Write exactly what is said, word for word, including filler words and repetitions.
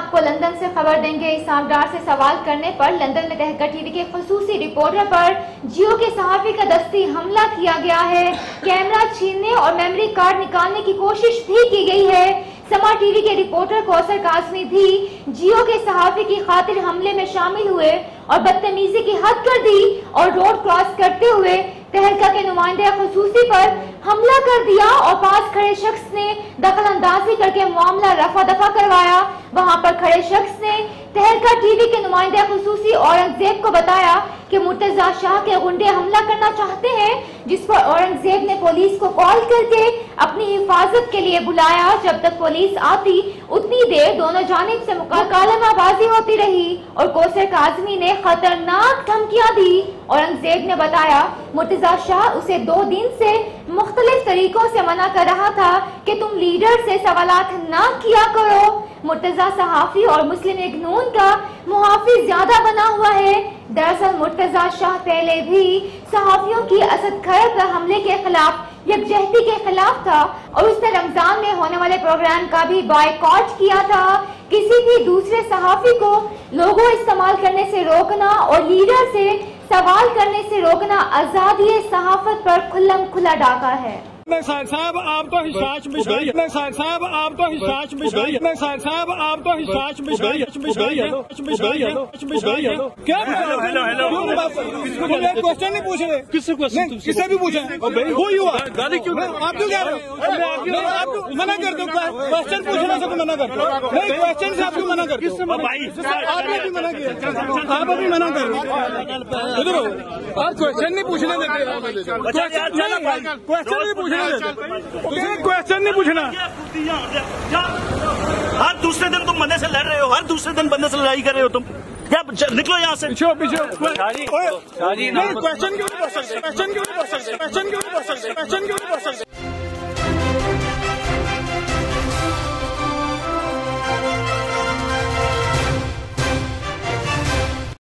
आपको लंदन से खबर देंगे। इसामडार से सवाल करने पर लंदन में तहलका टीवी के खुसूसी रिपोर्टर पर जियो के सहाफी का दस्ती हमला किया गया है। कैमरा छीनने और मेमोरी कार्ड निकालने की कोशिश भी की गई है। समा टीवी के रिपोर्टर कौसर काज़मी भी जियो के सहाफी की खातिर हमले में शामिल हुए और बदतमीजी की हद कर दी और रोड क्रॉस करते हुए तहलका के नुमाइंदे खुसूसी पर हमला कर दिया और पास खड़े शख्स ने दखल अंदाजी करके मामला रफा दफा करवाया। वहां पर खड़े शख्स ने तहलका टीवी के नुमाइंदे खुसूसी औरंगजेब को बताया कि मुर्तजा शाह के गुंडे हमला करना चाहते हैं, जिस पर औरंगजेब ने पुलिस को कॉल करके अपनी हिफाजत के लिए बुलाया। जब तक पुलिस आती उतनी देर दोनों जानिब से मुकालमाबाजी होती रही और कौसर काज़मी ने खतरनाक धमकियां दी। औरंगजेब ने बताया मुर्तजा शाह उसे दो दिन से मुख्तलिफ तरीकों से मना कर रहा था कि तुम लीडर से सवालात ना किया करो। मुर्तजा सहाफी और मुस्लिम लीग नून का मुहाफिज ज्यादा बना हुआ है। दरअसल मुर्तजा शाह पहले भी सहाफियों की असद खैर पर हमले के खिलाफ यकजहती के खिलाफ था और उसने रमजान में होने वाले प्रोग्राम का भी बायकॉट किया था। किसी भी दूसरे सहाफी को लोगो इस्तेमाल करने से रोकना और लीडर से सवाल करने से रोकना आजादी सहाफत पर खुल्लम खुला डाका है। साहब आप तो हिसाच मिसाई साहब आप तो हिसाच मिसाई साहब आप तो हिसाच मिसाई क्या हेलो हेलो क्वेश्चन नहीं पूछ रहे, किससे क्वेश्चन किससे भी पूछे कोई हुआ गाली क्यों आप क्यों कह रहे हो? आप मना कर दो, क्वेश्चन पूछने से मना कर दो, नहीं क्वेश्चन से आपको मना कर दो। आपने भी मना किया, आप अभी मना कर रहे हो, आप क्वेश्चन नहीं पूछने देते, क्वेश्चन नहीं पूछने क्वेश्चन नहीं पूछना। हर दूसरे दिन तुम बंदे से लड़ रहे हो, हर दूसरे दिन बंदे से लड़ाई कर रहे हो तुम। क्या निकलो यहाँ से, पीछे पीछे क्वेश्चन क्यों नहीं पूछ सकते, क्वेश्चन क्यों नहीं पूछ सकते, क्वेश्चन क्यों नहीं पूछ सकते, क्वेश्चन क्यों नहीं पूछ सकते।